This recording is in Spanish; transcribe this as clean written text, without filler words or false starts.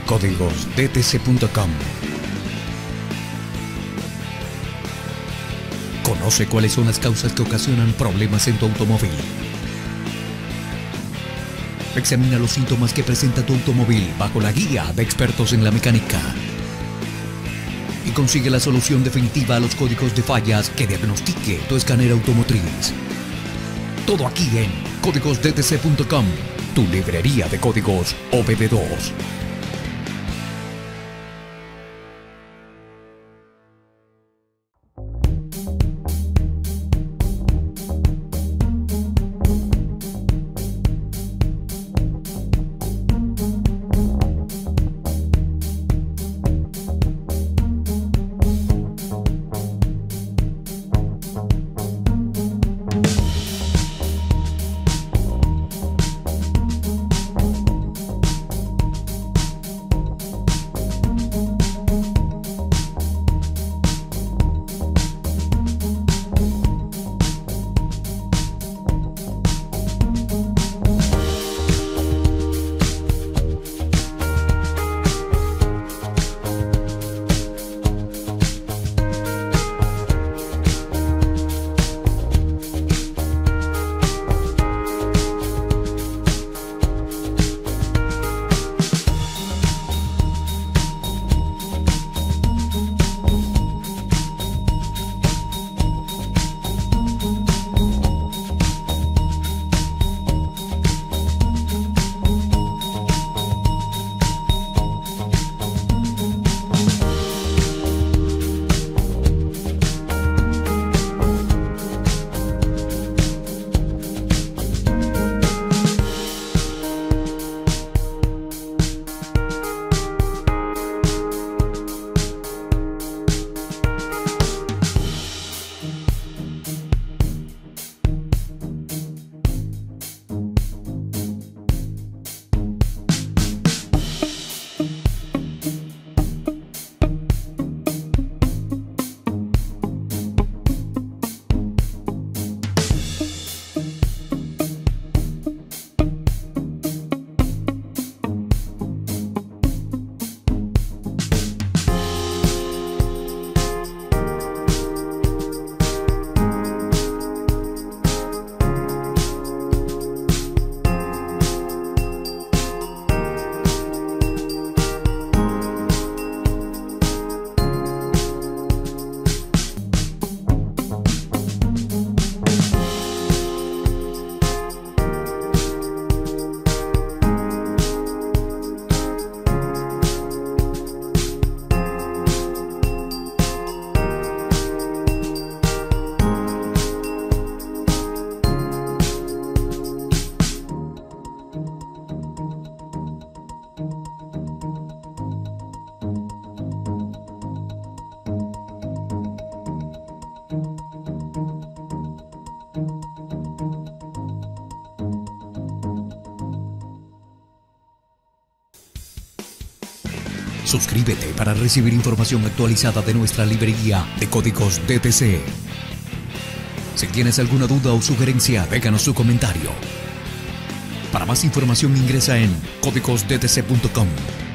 códigosdtc.com. Conoce cuáles son las causas que ocasionan problemas en tu automóvil. Examina los síntomas que presenta tu automóvil bajo la guía de expertos en la mecánica. Y consigue la solución definitiva a los códigos de fallas que diagnostique tu escáner automotriz. Todo aquí en códigosdtc.com, tu librería de códigos OBD2. Suscríbete para recibir información actualizada de nuestra librería de códigos DTC. Si tienes alguna duda o sugerencia, déjanos tu comentario. Para más información ingresa en códigosdtc.com.